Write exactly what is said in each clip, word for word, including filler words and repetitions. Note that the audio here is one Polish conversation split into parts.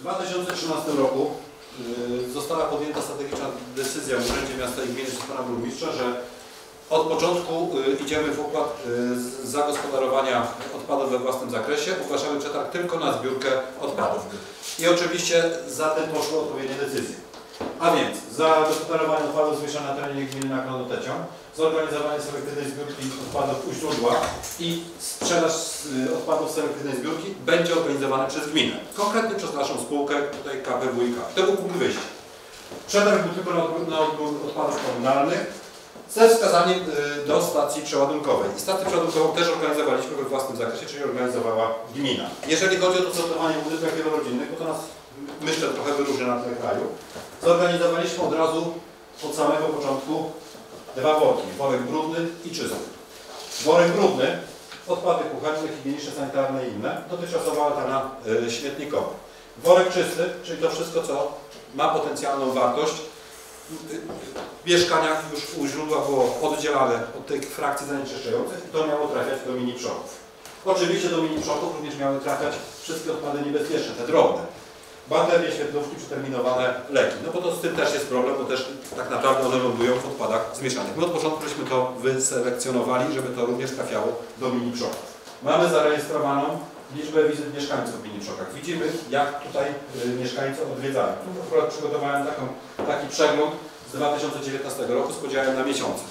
dwa tysiące trzynastym roku yy, została podjęta strategiczna decyzja w Urzędzie Miasta i Gminy przez pana burmistrza, że od początku yy, idziemy w układ yy, zagospodarowania odpadów we własnym zakresie. Ogłaszamy przetarg tylko na zbiórkę odpadów. I oczywiście za tym poszły odpowiednie decyzje. A więc za gospodarowanie odpadów zmieszanych na terenie gminy Nakron Otecią, zorganizowanie selektywnej zbiórki odpadów u źródła i sprzedaż odpadów selektywnej zbiórki będzie organizowane przez gminę. Konkretnie przez naszą spółkę, tutaj K P W i K. To był punkt wyjścia. Przetarg był tylko na odbiór, na odbiór odpadów komunalnych ze wskazaniem do stacji przeładunkowej. I stację przeładunkową też organizowaliśmy we własnym zakresie, czyli organizowała gmina. Jeżeli chodzi o to sortowanie w budynkach wielorodzinnych, bo to nas, myślę, trochę wyróżnia na tle kraju, zorganizowaliśmy od razu od samego początku dwa worki, worek brudny i czysty. Worek brudny, odpady kuchenne, higieniczne, sanitarne i inne, dotychczasowa altana y, śmietnikowa. Worek czysty, czyli to wszystko, co ma potencjalną wartość. W mieszkaniach już u źródła było oddzielane od tych frakcji zanieczyszczających i to miało trafiać do mini przoków. Oczywiście do mini przoków również miały trafiać wszystkie odpady niebezpieczne, te drobne. Baterie, świetlówki, przeterminowane leki. No bo to z tym też jest problem, bo też tak naprawdę one lądują w odpadach zmieszanych. My od początku żeśmy to wyselekcjonowali, żeby to również trafiało do mini przoków. Mamy zarejestrowaną liczbę wizyt mieszkańców w mini przokach. Widzimy, jak tutaj y, mieszkańcy odwiedzają. Tu akurat przygotowałem taką, taki przegląd z dwa tysiące dziewiętnastego roku z podziałem na miesiące.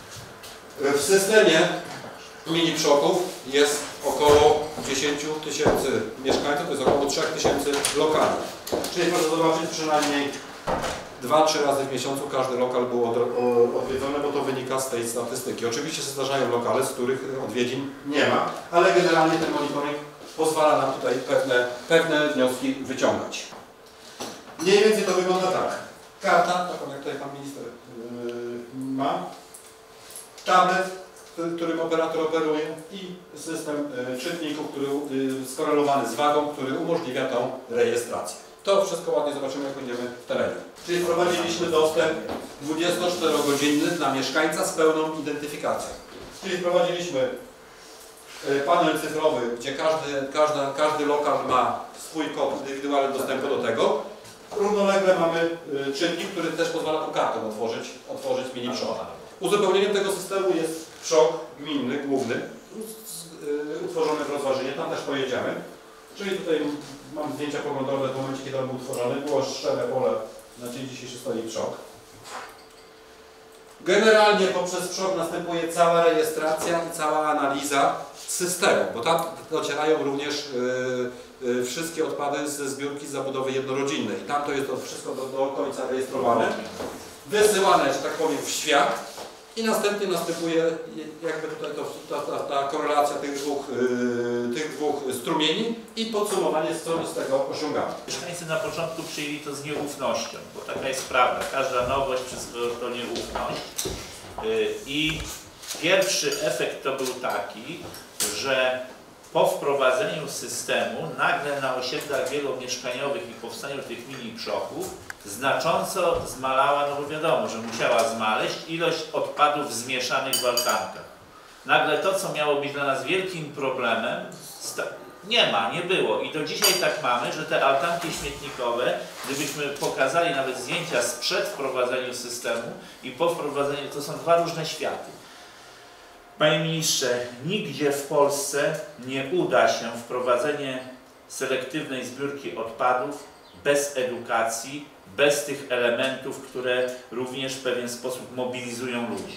W systemie mini przoków jest około dziesięć tysięcy mieszkańców, to jest około trzy tysiące lokali. Czyli proszę zobaczyć, przynajmniej dwa trzy razy w miesiącu każdy lokal był odwiedzony, bo to wynika z tej statystyki. Oczywiście się zdarzają lokale, z których odwiedzin nie ma, ale generalnie ten monitoring pozwala nam tutaj pewne, pewne wnioski wyciągać. Mniej więcej to wygląda tak. Karta, taką jak tutaj pan minister yy, ma, tablet, którym operator operuje i system y, czytników, który y, skorelowany z wagą, który umożliwia tą rejestrację. To wszystko ładnie zobaczymy, jak będziemy w terenie. Czyli wprowadziliśmy dostęp dwudziestoczterogodzinny dla mieszkańca z pełną identyfikacją. Czyli wprowadziliśmy y, panel cyfrowy, gdzie każdy, każda, każdy lokal ma swój kod indywidualny dostępu do tego. Równolegle mamy y, czytnik, który też pozwala po kartę otworzyć, otworzyć mini przok. Uzupełnieniem tego systemu jest przok gminny, główny, utworzony w Rozwarzynie, tam też pojedziemy. Czyli tutaj mam zdjęcia poglądowe w momencie, kiedy on był utworzony. Było szczere pole, na dzień dzisiejszy stoi przok. Generalnie poprzez przok następuje cała rejestracja i cała analiza systemu, bo tam docierają również yy, yy, wszystkie odpady ze zbiórki z zabudowy jednorodzinnej. I tam to jest to wszystko do, do końca rejestrowane, wysyłane, że tak powiem, w świat. I następnie następuje jakby tutaj to, ta, ta, ta korelacja tych dwóch, yy, tych dwóch strumieni i podsumowanie, co my z tego osiągamy. Mieszkańcy na początku przyjęli to z nieufnością, bo taka jest prawda. Każda nowość wszystko to nieufność. Yy, I pierwszy efekt to był taki, że po wprowadzeniu systemu nagle na osiedlach wielomieszkaniowych i powstaniu tych mini przoków znacząco zmalała, no bo wiadomo, że musiała zmaleść ilość odpadów zmieszanych w altankach. Nagle to, co miało być dla nas wielkim problemem, nie ma, nie było. I do dzisiaj tak mamy, że te altanki śmietnikowe, gdybyśmy pokazali nawet zdjęcia sprzed wprowadzenia systemu i po wprowadzeniu, to są dwa różne światy. Panie ministrze, nigdzie w Polsce nie uda się wprowadzenie selektywnej zbiórki odpadów bez edukacji, bez tych elementów, które również w pewien sposób mobilizują ludzi.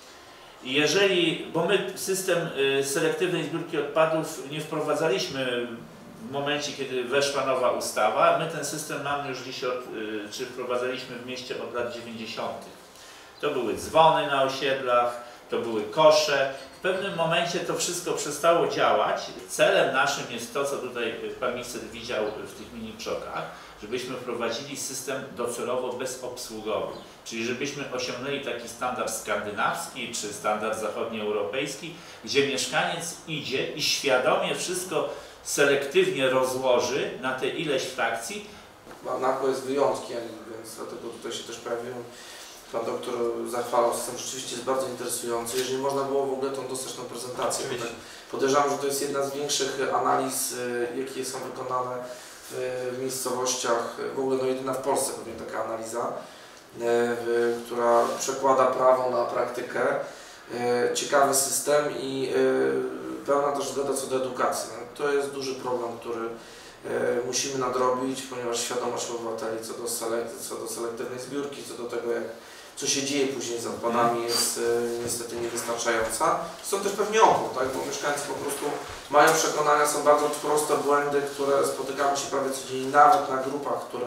I jeżeli, bo my system selektywnej zbiórki odpadów nie wprowadzaliśmy w momencie, kiedy weszła nowa ustawa, my ten system mamy już dziś, od, czy wprowadzaliśmy w mieście od lat dziewięćdziesiątych. To były dzwony na osiedlach, to były kosze. W pewnym momencie to wszystko przestało działać. Celem naszym jest to, co tutaj pan minister widział w tych mini przokach, żebyśmy wprowadzili system docelowo bezobsługowy. Czyli żebyśmy osiągnęli taki standard skandynawski czy standard zachodnioeuropejski, gdzie mieszkaniec idzie i świadomie wszystko selektywnie rozłoży na te ileś frakcji. Nakło jest wyjątkiem, więc dlatego tutaj się też pojawił. Pan doktor zachwalał system, rzeczywiście jest bardzo interesujący. Jeżeli można było w ogóle tą dostać tą prezentację. Tak podejrzewam, że to jest jedna z większych analiz, jakie są wykonane w miejscowościach, w ogóle no jedyna w Polsce pewnie taka analiza, w, która przekłada prawo na praktykę. Ciekawy system i pełna też zgoda co do edukacji. To jest duży problem, który musimy nadrobić, ponieważ świadomość obywateli co do, selek- co do selektywnej zbiórki, co do tego, jak, co się dzieje później z odpadami, jest niestety niewystarczająca. Są też pewnie opór, tak? Bo mieszkańcy po prostu mają przekonania, są bardzo proste błędy, które spotykamy się prawie codziennie, nawet na grupach, które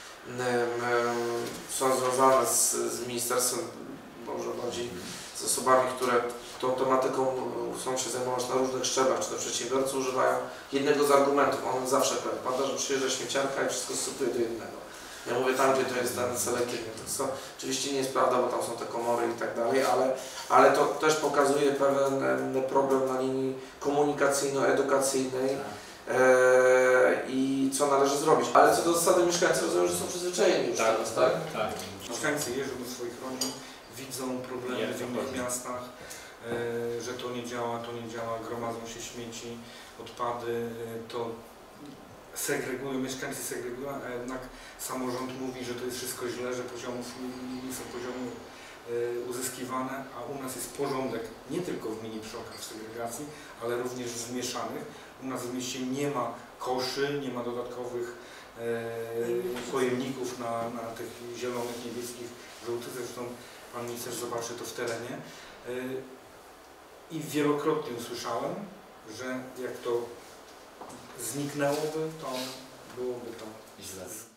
są związane z, z ministerstwem, może bardziej z osobami, które tą tematyką chcą się zajmować na różnych szczeblach, czy to przedsiębiorcy używają jednego z argumentów, on zawsze pada, że przyjeżdża śmieciarka i wszystko sypuje do jednego. Ja mówię tam, gdzie to jest ten selektywny. To oczywiście nie jest prawda, bo tam są te komory i tak dalej, ale, ale to też pokazuje pewien problem na linii komunikacyjno-edukacyjnej e, i co należy zrobić. Ale co do zasady mieszkańcy rozumiem, że są przyzwyczajeni już Tak, teraz, tak? tak. Mieszkańcy jeżdżą do swoich rodzin, widzą problemy w innych miastach, e, że to nie działa, to nie działa, gromadzą się śmieci, odpady, e, to segregują, mieszkańcy segregują, a jednak samorząd mówi, że to jest wszystko źle, że poziomów nie są poziomy e, uzyskiwane, a u nas jest porządek nie tylko w mini przodkach w segregacji, ale również w zmieszanych. U nas w mieście nie ma koszy, nie ma dodatkowych e, pojemników na, na tych zielonych, niebieskich, żółtych. Zresztą pan minister zobaczy to w terenie. E, I wielokrotnie usłyszałem, że jak to zniknęłoby, to byłoby to Źle.